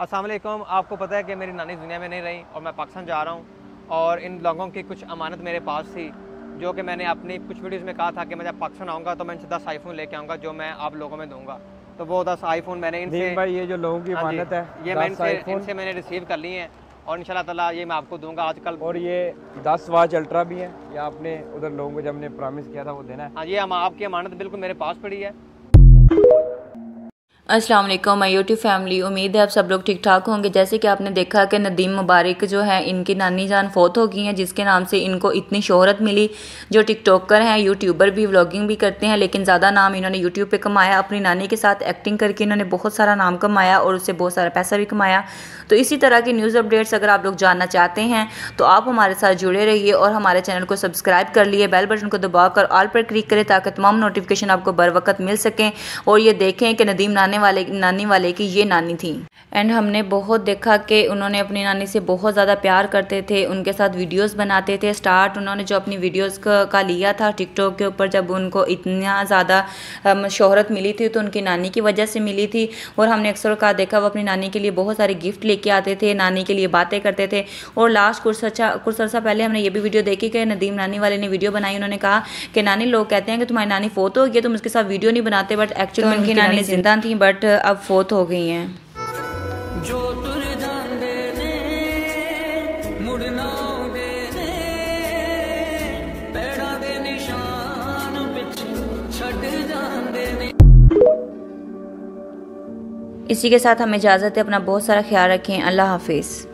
अस्सलाम वालेकुम। आपको पता है कि मेरी नानी दुनिया में नहीं रही और मैं पाकिस्तान जा रहा हूँ और इन लोगों की कुछ अमानत मेरे पास थी जो कि मैंने अपनी कुछ वीडियोस में कहा था कि मैं जब पाकिस्तान आऊँगा तो मैं इनसे 10 आईफोन लेके आऊँगा जो मैं आप लोगों में दूंगा। तो वो 10 आईफोन मैंने इनसे भाई ये जो लोगों की अमानत है ये मैं इनसे मैंने रिसीव कर ली है और इंशाल्लाह ताला ये मैं आपको दूंगा आजकल। और ये 10 वॉच अल्ट्रा भी है, ये आपने उधर लोगों को जब हमने प्रॉमिस किया था वो देना है। हाँ, ये हम आपकी अमानत बिल्कुल मेरे पास पड़ी है। अस्सलाम वालेकुम माय यूट्यूब फैमिली, उम्मीद है आप सब लोग ठीक ठाक होंगे। जैसे कि आपने देखा कि नदीम मुबारक जो है इनकी नानी जान फोत हो गई हैं, जिसके नाम से इनको इतनी शोहरत मिली। जो टिकटॉकर हैं, यूट्यूबर भी, व्लॉगिंग भी करते हैं, लेकिन ज़्यादा नाम इन्होंने यूट्यूब पे कमाया। अपनी नानी के साथ एक्टिंग करके इन्होंने बहुत सारा नाम कमाया और उससे बहुत सारा पैसा भी कमाया। तो इसी तरह की न्यूज़ अपडेट्स अगर आप लोग जानना चाहते हैं तो आप हमारे साथ जुड़े रहिए और हमारे चैनल को सब्सक्राइब कर लिए, बेल बटन को दबाकर ऑल पर क्लिक करें ताकि तमाम नोटिफिकेशन आपको बर वक्त मिल सकें। और ये देखें कि नदीम नानी वाले की ये नानी थी। एंड हमने बहुत देखा कि उन्होंने अपनी नानी से बहुत ज़्यादा प्यार करते थे, उनके साथ वीडियोस बनाते थे। स्टार्ट उन्होंने जो अपनी वीडियोस का लिया था टिकटॉक के ऊपर, जब उनको इतना ज़्यादा शोहरत मिली थी तो उनकी नानी की वजह से मिली थी। और हमने अक्सर का देखा वो अपनी नानी के लिए बहुत सारे गिफ्ट लेके आते थे, नानी के लिए बातें करते थे। और लास्ट कुछ अर्सा पहले हमने ये भी वीडियो देखी कि नदीम नानी वाले ने वीडियो बनाई। उन्होंने कहा कि नानी, लोग कहते हैं कि तुम्हारी नानी फोत हो गई, तुम उसके साथ वीडियो नहीं बनाते, बट एक्चुअली में उनकी नानी जिंदा थी बट अब फोत हो गई हैं। जो तुर जांदे ने मुड़ना देने पैड़ा दे निशान पिछे छड़ जांदे ने। इसी के साथ हमें इजाज़त है। अपना बहुत सारा ख्याल रखें। अल्लाह हाफिज़।